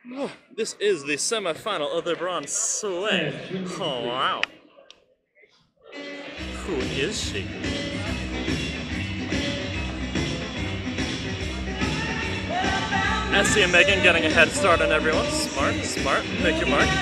Oh, this is the semi-final of the bronze sleigh. Oh wow. Who is she? Essie and Megan getting a head start on everyone. Smart, smart. Make your mark.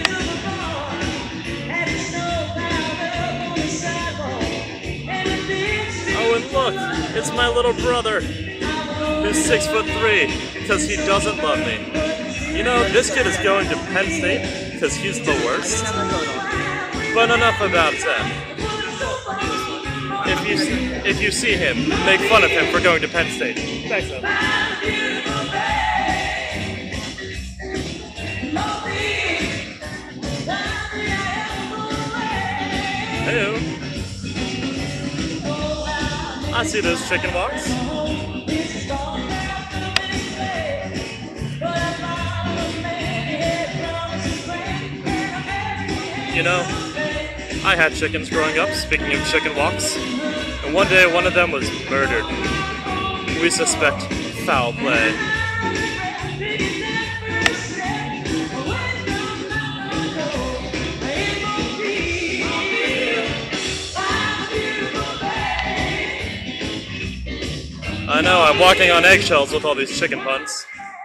Oh, and look, it's my little brother, who's 6'3", because he doesn't love me. You know, this kid is going to Penn State because he's the worst. But enough about that. If you see him, make fun of him for going to Penn State. Thanks, though. Hello. I see those chicken walks. You know, I had chickens growing up, speaking of chicken walks, and one day one of them was murdered. We suspect foul play. I know, I'm walking on eggshells with all these chicken puns.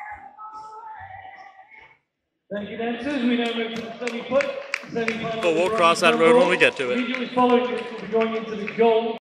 Thank you, dancers. We now move to the semi-foot. But we'll cross that road when we get to it. Immediately following this, we'll be going into the goal.